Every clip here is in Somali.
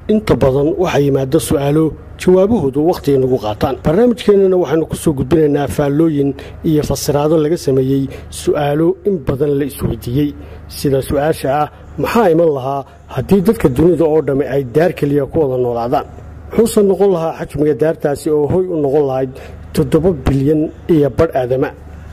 inta badan waxaa yimaada su'aalo jawaabahoodu wakhti nagu qaataan barnaamijkeennana waxaanu ku soo gudbinaynaa faallooyin iyo fasiraado laga sameeyey su'aalo in badan la isweydiiyey sida su'aasha ah maxaa iman lahaa haddii dadka dunida oo dhammi ay daar keliya ku wada noolaadaan muxuusan noqon lahaa xajmiga daartaasi oo hoy u noqon lahayd 7 bilyan iyo badh aadama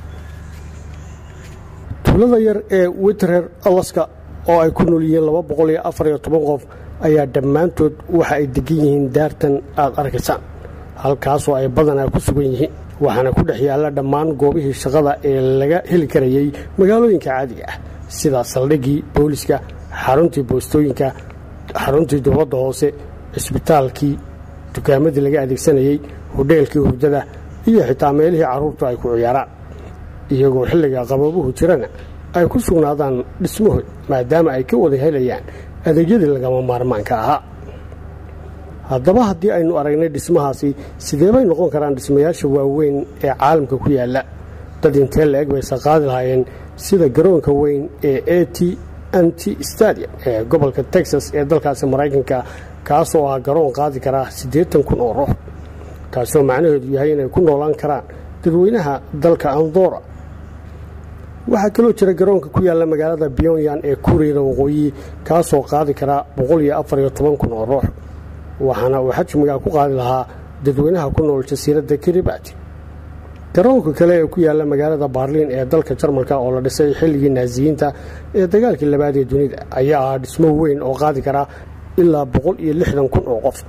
tuulada yar ee Whittier Alaska oo ay ku nool yihiin 214 qof ayaa dhammaantood waxa ay degan yihiin daartan aad arkaysaan halkaasoo ay badanaa ku sugan yihiin waxaana ku dhex yaalla dhammaan goobihii shaqada ee laga heli karayay magaalooyinka caadiga ah sida saldhiggii booliska xaruntii boostooyinka xaruntii dowladda hoose isbitaalkii dukaamadii laga adeegsanayay hodheelkii hurdada iyo xitaa meelihii carruurtu ay ku ciyaaraan iyagoo xilliga qaboobuhu jirana ay ku sugnaadaan dhismahood maadaama ay ka wada helayaan adeegyadii lagama maarmaanka ahaa haddaba haddii aynu aragnay dhismahaasi sidee bay noqon karaan dhismayaasha waaweyn ee caalamka ku yaalla dad intee la-eg bayse qaadi lahaayeen sida garoonka weyn ee AT&T Stadium ee gobolka Texas ee dalkaasi Maraykanka kaasoo ah garoon qaadi kara 80,000 oo ruux kaasoo macnaheedu yahay inay ku noolaan karaan dadweynaha dalka Andorra waxaa kaloo jira garoonka ku yaalla magaalada Pyongyang ee Kuuriyada Waqooyi kaasoo qaadi kara 114,000 oo ruux waxaana uu xajmiga ku qaadi lahaa dadweynaha ku nool jasiiradda Kiribati garoonka kale ee ku yaalla magaalada Berlin ee dalka Jarmalka oo la dhisay xilligii Naaziyiinta ee dagaalkii labaad ee dunida ayaa ah dhismo weyn oo qaadi kara ilaa 160,000 oo qof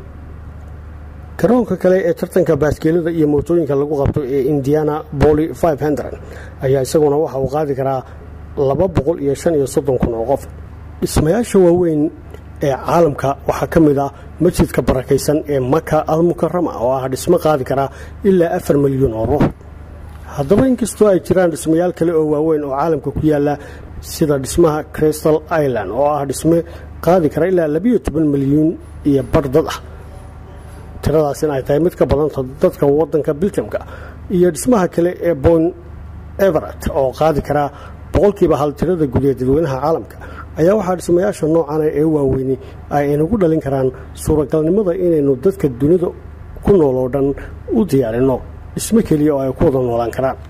garoonka kale ee tartanka baaskiilada iyo mootooyinka lagu qabto ee Indiana Poly 500 ayaa isaguna waxa uu qaadi karaa 235,000 oo qof dhismayaasha waaweyn ee caalamka waxaa ka mid ah masjidka barakaysan ee Maka al-Mukarrama oo ah dhismo qaadi kara ilaa 4 milyan oo ruux haddaba inkastoo ay jiraan dhismayaal kale oo waaweyn oo caalamka ku yaalla sida dhismaha Crystal Island oo ah dhisme qaadi kara ilaa 12 milyan iyo badh dad ah tiradaasina ay tahay mid ka badan dadka waddanka Belgiumka iyo dhismaha kale ee Point Everett oo qaadi kara boqolkiiba hal tirada guud ee dadweynaha caalamka ayaa waxaa dhismayaasha noocan ee waaweyn ay inagu dhalin karaan suuragalnimada inaynu dadka dunida ku nool oo dhan u diyaarino dhismo keliya oo ay ku wada noolaan karaan